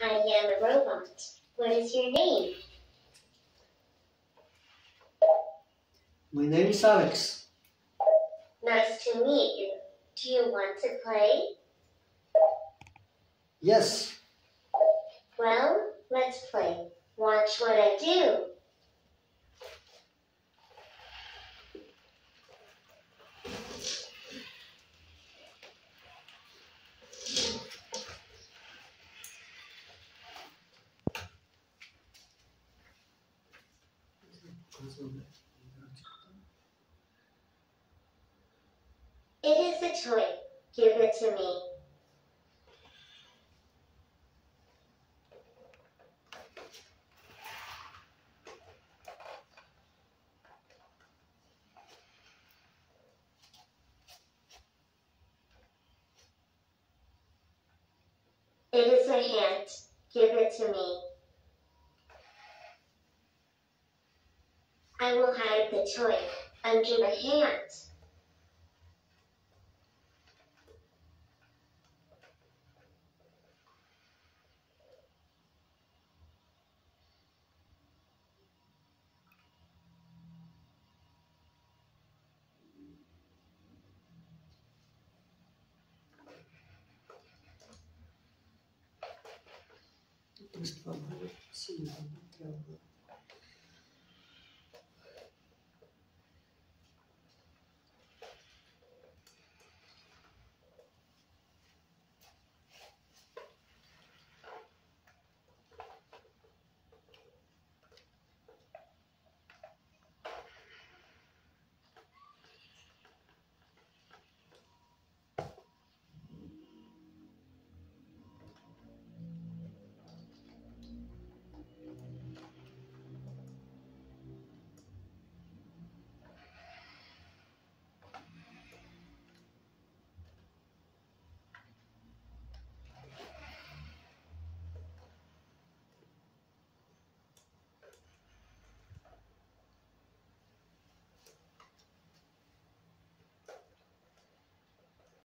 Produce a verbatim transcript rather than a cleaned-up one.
I am a robot. What is your name? My name is Alex. Nice to meet you. Do you want to play? Yes. Well, let's play. Watch what I do. It is a toy. Give it to me. It is a hand. Give it to me. I will hide the toy under the hand. Просто сильно треба.